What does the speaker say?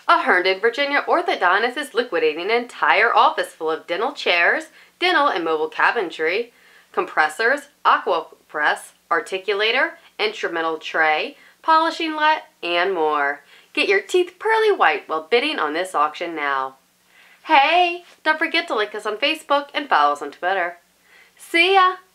A Herndon, Virginia orthodontist is liquidating an entire office full of dental chairs, dental and mobile cabinetry, compressors, aqua press, articulator, instrumental tray, polishing let, and more. Get your teeth pearly white while bidding on this auction now. Hey, don't forget to like us on Facebook and follow us on Twitter. See ya!